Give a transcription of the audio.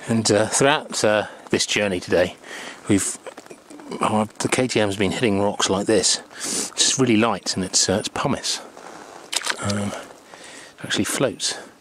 And throughout this journey today, the KTM's been hitting rocks like this. It's just really light, and it's pumice. It actually floats.